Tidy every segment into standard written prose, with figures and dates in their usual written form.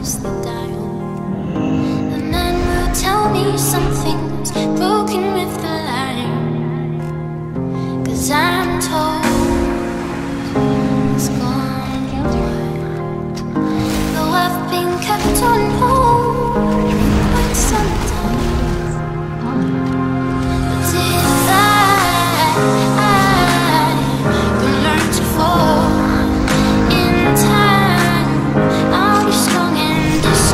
press the dial. The man will tell me something's broken with the line, 'cause I'm told it's gone wild. Though I've been kept on hold quite some time. But if I can learn to fall in time, I'll be strong and distant.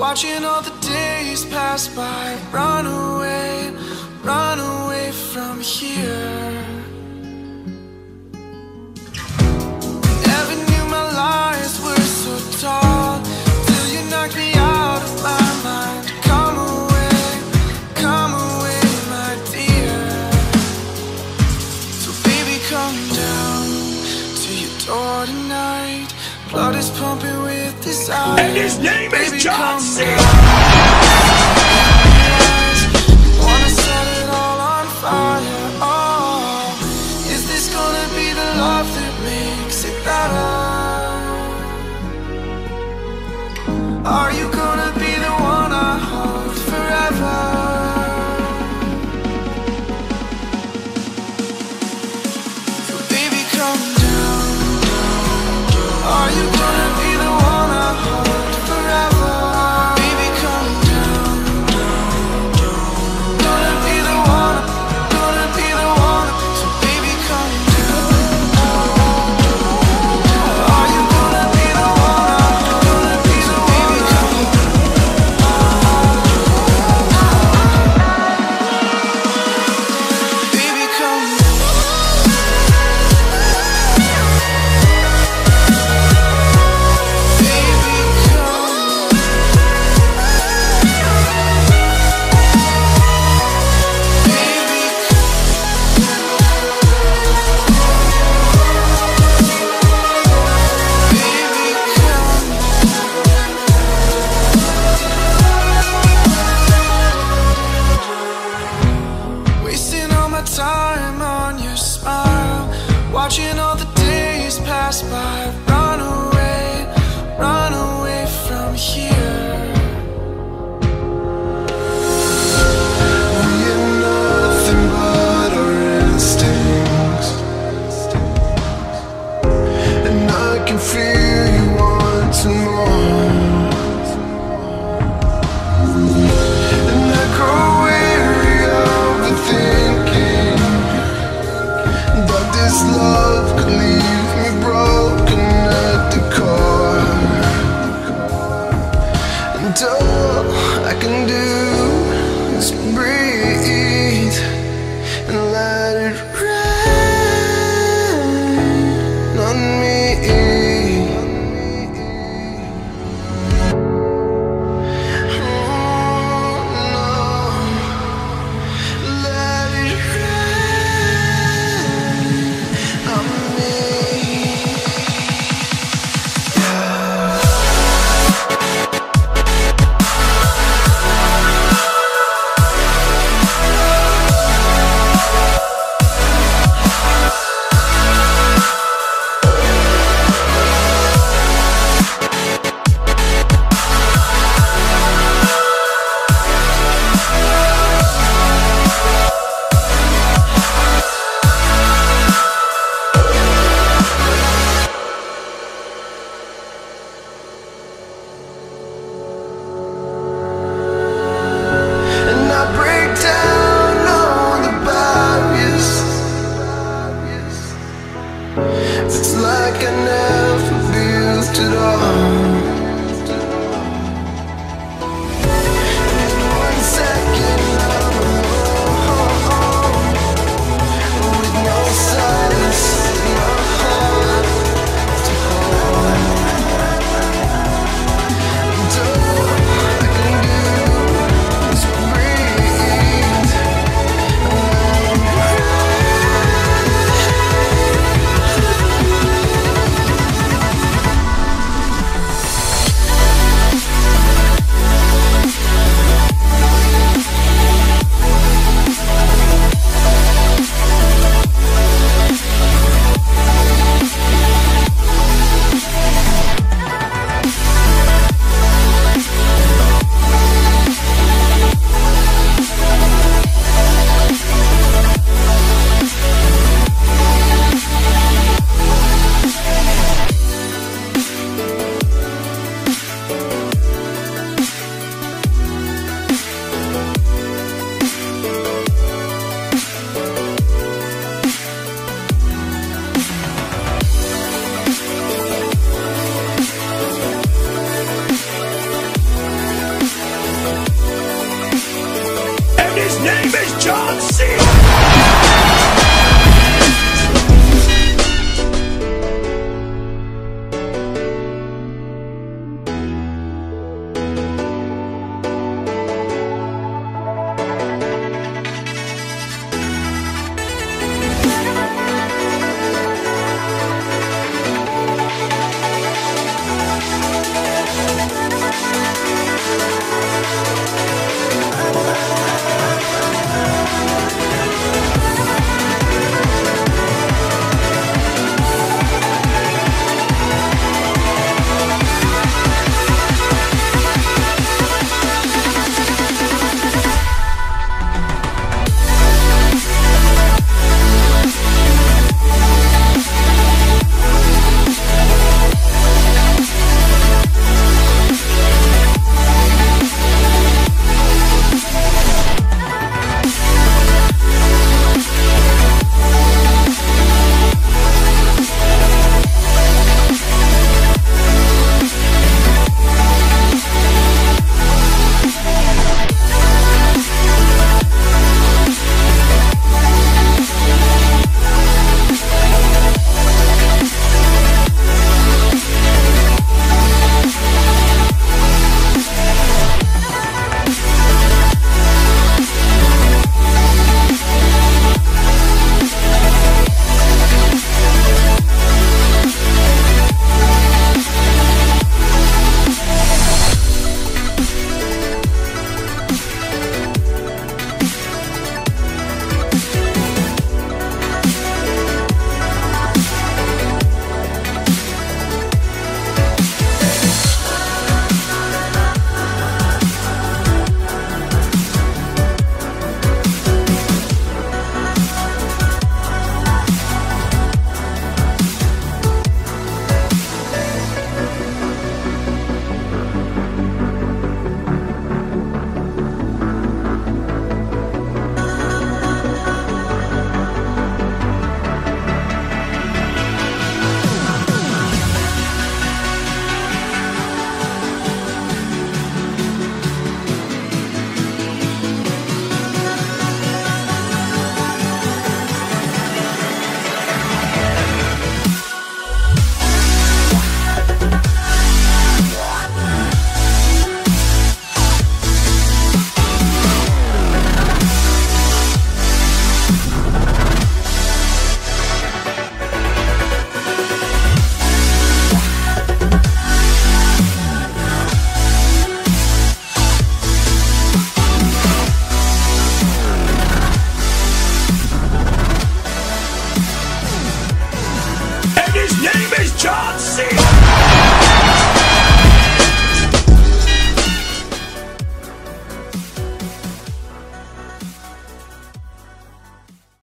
watching all the days pass by. Run away from here. Never knew my lies were so tall, till you knocked me out of my mind. Come away, my dear. So baby, come down to your door tonight. Blood is pumping with desire, and his name baby, is John C. Wanna set it all on fire. Oh, is this gonna be the love that makes it better? Are you gonna be the one I hold forever? So baby, come down. Are you gonna be the one I hold forever? Baby, come down. Gonna be the one. So baby, come down. Are you gonna be the one? Gonna be the one. Baby, come down. Wasting all my time on your smile, watching all the days pass by. Run away from here. We're nothing but our instincts, and I can feel you wanting more. And I grow weary of the thinking that this love could leave me broken at the core. And all I can do is breathe.